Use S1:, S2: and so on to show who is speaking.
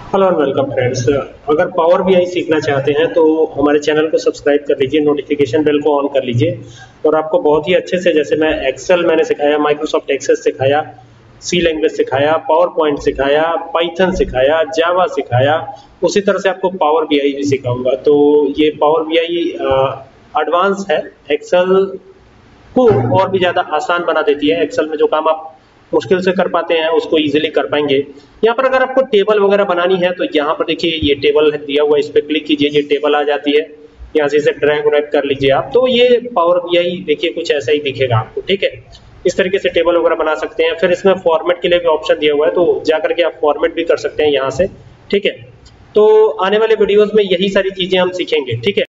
S1: Hello and welcome friends. अगर Power BI सीखना चाहते हैं तो हमारे चैनल को सब्सक्राइब कर लीजिए, नोटिफिकेशन बेल को ऑन कर लीजिए और आपको बहुत ही अच्छे से, जैसे मैं एक्सेल मैंने सिखाया, माइक्रोसॉफ्ट एक्सेस सिखाया, सी लैंग्वेज सिखाया, पावर पॉइंट सिखाया, पाइथन सिखाया, जावा सिखाया, उसी तरह से आपको पावर बीआई भी सिखाऊंगा। तो ये पावर बीआई एडवांस है, एक्सेल को और भी ज़्यादा आसान बना देती है। एक्सेल में जो काम आप मुश्किल से कर पाते हैं उसको इजीली कर पाएंगे। यहाँ पर अगर आपको टेबल वगैरह बनानी है तो यहाँ पर देखिए ये टेबल दिया हुआ है, इस पर क्लिक कीजिए, ये टेबल आ जाती है। यहाँ से इसे ड्रैग व्रैग कर लीजिए आप, तो ये पावर बीआई देखिए कुछ ऐसा ही दिखेगा आपको। ठीक है, इस तरीके से टेबल वगैरह बना सकते हैं। फिर इसमें फॉर्मेट के लिए भी ऑप्शन दिया हुआ है, तो जाकर के आप फॉर्मेट भी कर सकते हैं यहाँ से। ठीक है, तो आने वाले वीडियोस में यही सारी चीजें हम सीखेंगे। ठीक है।